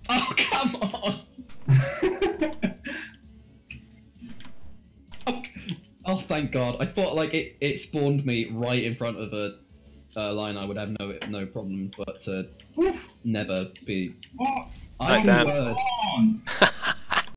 Oh, come on! Oh, oh, thank God. I thought, like, it spawned me right in front of a line I would have no problem, but never be... What? I Right, Dan. word. On.